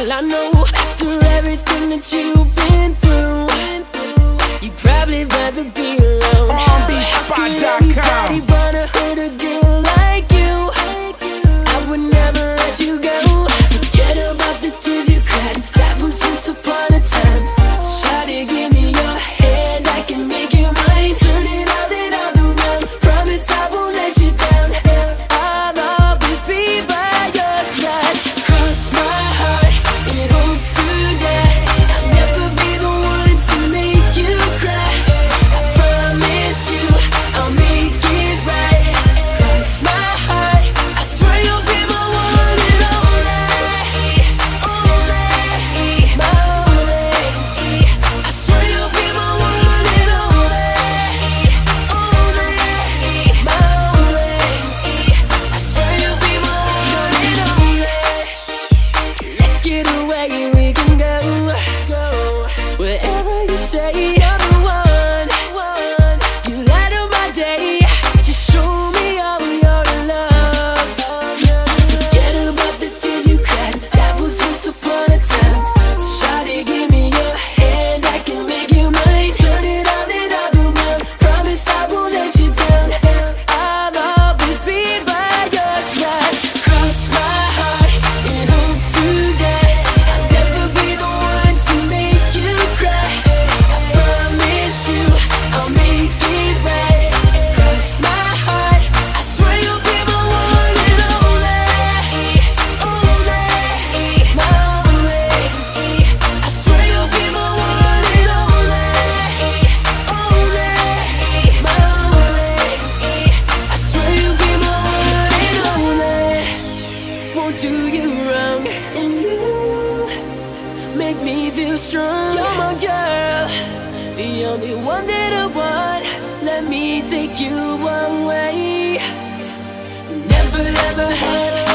Well, I know after everything that you've been through, you'd probably rather be alone. RBSpot.com. Anybody wanna hurt a girl like you? I would never let you go. Forget about the tears you cried. That was once upon a time. Shawty, give me your hand, I can make you mine. Turn it all around. Promise I won't let you down. I'll always be by your side. Cross my heart and hope to die. I'll never be the one to make you cry. I promise you I'll make it right. Cross my heart, I swear you'll be my one and only. My only. I swear you'll be my one and only. My only. I swear you'll be my one and only. Let's get away, we can go wherever you say. You're the one. You light up my day. Just show me all your love. Forget about the tears you cried. That was once upon a time. Shawty, give me your hand, I can make you mine. Turn it all around. Promise I won't let you down. I'll always be by your side. Cross my heart and hope to die. I'll never be the one to make you cry. I promise you I'll make it right. Cross my heart, I swear you'll be my one and only. My only. I swear you'll be my one and only. My only. I swear you'll be my one and only. Won't do you wrong, and you make me feel strong. You're my girl, the only one that I want. Let me take you away. Never ever had